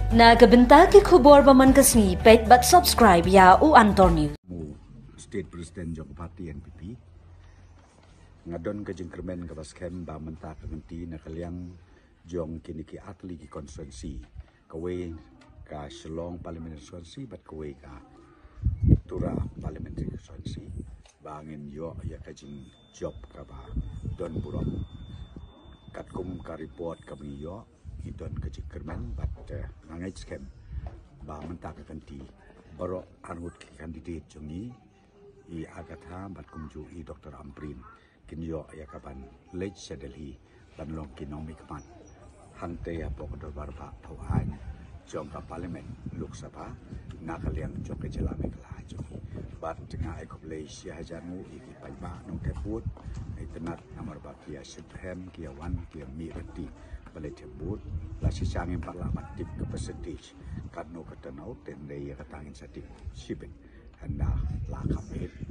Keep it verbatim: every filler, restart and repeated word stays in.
Nagabenta ki khubor baman kasni pet but subscribe ya u Antor News. State President Jong Party N P P ngadon ke jengkermen ke baskem ba menta ke menti nakaliang jong kini ki atli ki konstituensi kawe ka Shillong Parliamentary Constituency bat kawe ka Tura Parliamentary Constituency bangin yo ya ka jing job ka ba don burong katkum ka report kami yo idon ke jengkermen bat nangai skem ba menta ke kanti baro anut ki kandidat jongi i agatha bat kumju i Doktor Amprin kinyo yakaban lej sedelhi banlong kinomi kaman hante ya pokdor barba tauhan jongka parlimen Lok Sabha nakaliang joke jelame kala jongi bat tengah ekoble sia janu i paiba nong teput i tenat nomor bakia Supreme kia wan kia mi reti balai tebut la sisangin parlament tip ke percentage kanu ketenau tende ya katangin satik sibek hendak lakam it